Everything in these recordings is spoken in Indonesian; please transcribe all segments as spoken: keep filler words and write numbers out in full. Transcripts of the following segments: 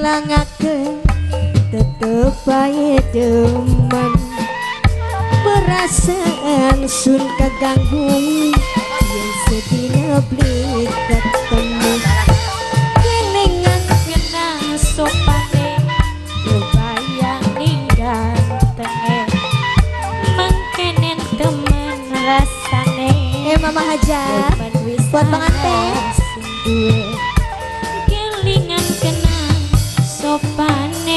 ngilangaken tetep bae demen perasaan sun kaganggu yen sedina beli ketemu kelingan kenang sopane kebayang ninggal tenge mangkenen temen rasane eh mama hajat buat pengantin kelingan kenang sopane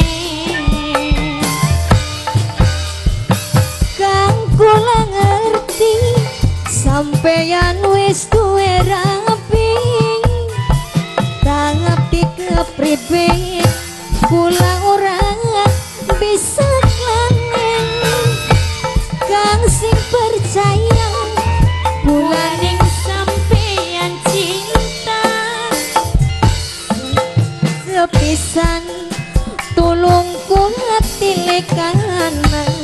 kang kula ngerti sampeyan wis duwe rapi tapi kepribe kula ora bisa kangen kang sing percaya kula ning sampeyan cinta sepisan tulung kula tilekanan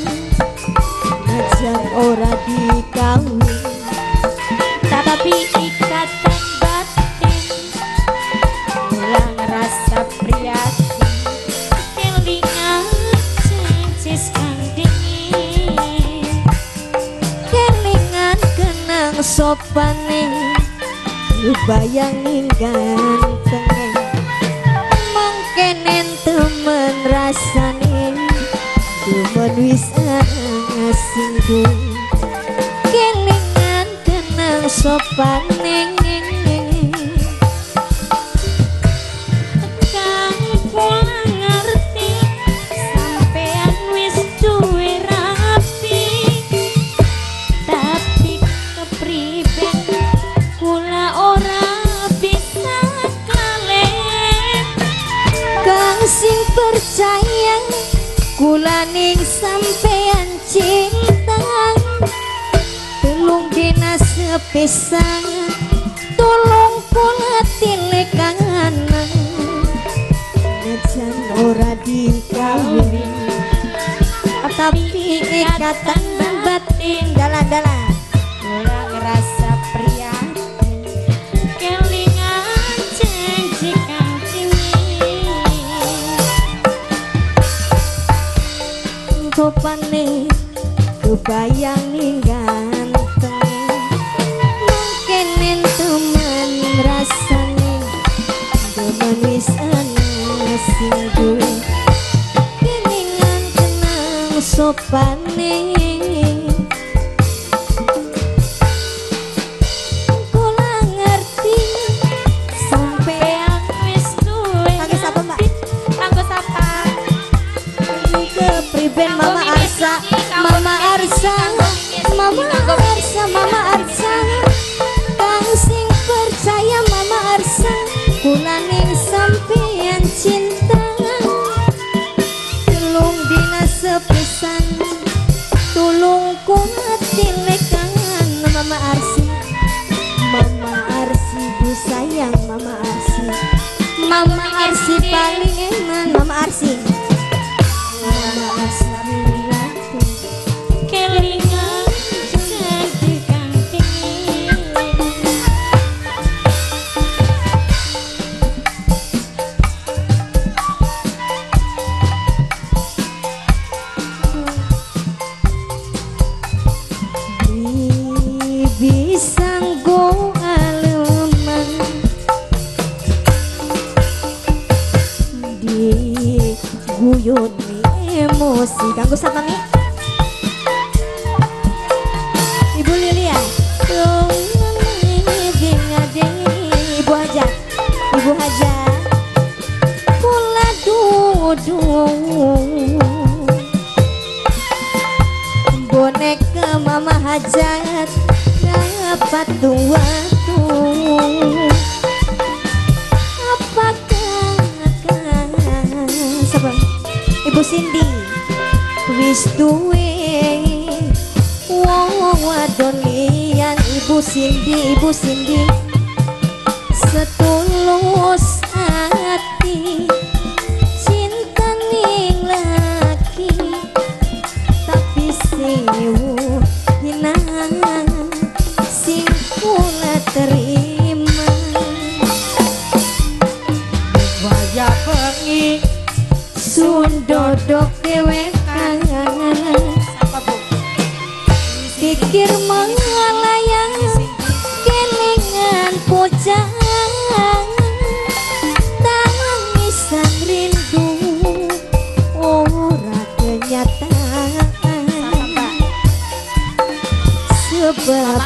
najan ora dikawin tapi ikatan batin kula ngerasa prihatin kelingan cencis kang dingin kelingan kenang sopane bayang ganteng mangkenen temen rasane demen wis asingku kelingan kenang sopane kang kula ngerti sampean wis duwe rapi tapi kepriben kula ora bisa kalem kang sing percaya kula ning sampean cinta telung dina sepisan tolong kula tilekangan najan ora dikawin tapi ikatan batin dalan-dalan kula ngerasa prihatin kelingan janji kang dingin sopane kebayang ning ganteng mungkinen temen rasane demen wis asing duwe kelingan kenang sopane kula ngerti sampean wis duwe kangge sapa mbak kanggo sapa kepriben mama Arsa mama Arsa mama Arsa mama Arsa kang sing percaya mama Arsa kula ning sampeyan cinta telung dina sepisan tulung kula tilekangan mama Arsi mama Arsi bu sayang mama Arsi mama Arsi paling eman mama Arsi mama Arsi kelingan janji kang dingin bisa go aleman di guyun emosi kanggo sapa mi Ibu Lilia Ibu Haja Ibu Haja kula duduk boneka mama Hajat dapat tuatu apakah siapa Ibu Cindy wis duwe wong wadon liyan Ibu Cindy Ibu Cindy setulus hati cinta ning laki tapi sewu hinaan sing kula terima wajah pengi pikir melayang kelingan pujang tangisan rindu ora kenyataan sebab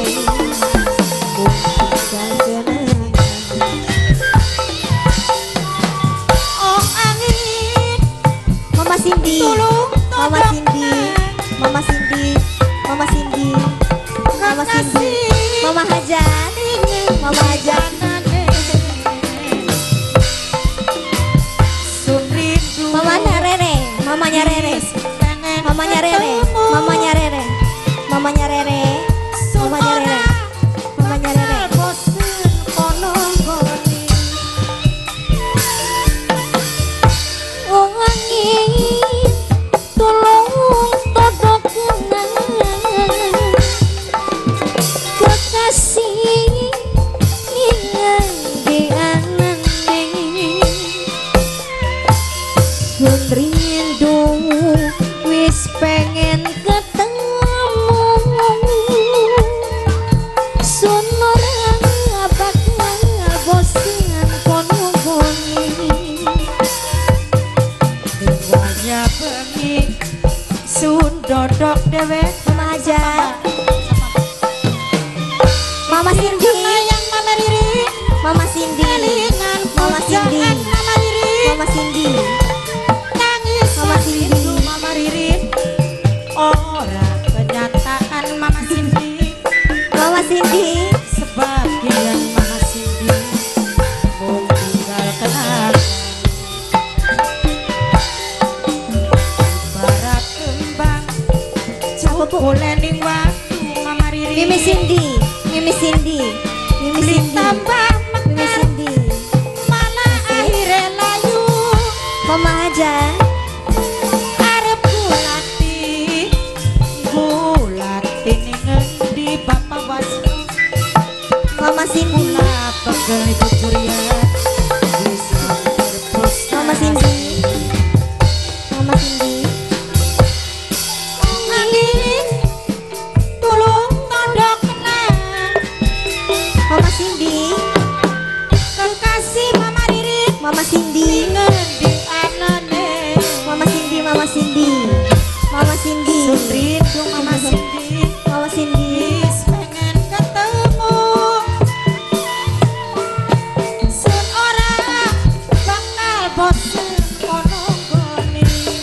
oh angin Mama Cindy, tulung Mama Cindy, Mama Cindy, Mama Cindy, Mama Cindy, Mama Hajat, Mama Hajat, Mamanya Rere, Mamanya Rere, Mamanya Rere, Mamanya Rere, Mamanya Rere, Mamanya Rere, Mamanya Rere. Oh angin, tolong todok kenangan kekasih ingat di anane sun rindu wis pengen ketemu sun ora bakal bosan kono boni Wanya bengi sun dodok dewe Mama Hajat, Mama Cindy, yang Mama Riri Mama Cindy, kelingan Mama Cindy, pujaan Mama Riri Mama Cindy, nangis Mama Cindy. rindu Mama Riri ora kenyataan Mama Cindy Mama Cindy, sebagian Mama Cindy mau tinggal kenangan barat kembang cukup lening waktu Mama Riri Mimi Cindy, Mimi Cindy, Mimi beli Cindy, tambah Mimi mekar Cindy, malah akhirnya layu Mama Hajat, arep gulati gulati ning endi Bapak Wasno Mama Cindy, kula pegel jujur ya bisa terus Mama Cindy, Mama Cindy, angin tulung todok kenang Mama Cindy, kekasih Mama Riri Mama Cindy, ngendi anane Mama Cindy, Mama Cindy, Mama Cindy, sun rindu Mama Cindy Mama Cindy, wis pengen ketemu sun ora bakal bosen kono goni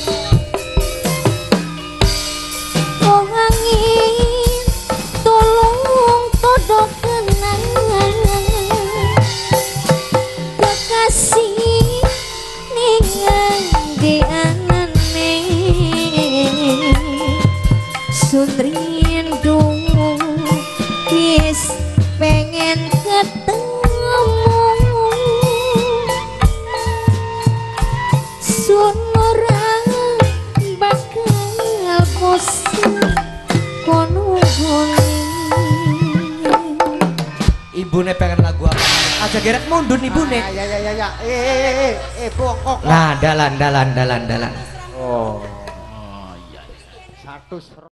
oh angin, tolong todok kenangan kekasih ningan di anane sun rindu wis pengen ketemu sun ora bakal bosen kono goni. Ibune pengen lagu apa? Aja geret mundur ibune. Ah, ya ya ya ya. Eh eh eh eh, eh bongkok. Nah, dalan dalan dalan dalan. Oh. Satu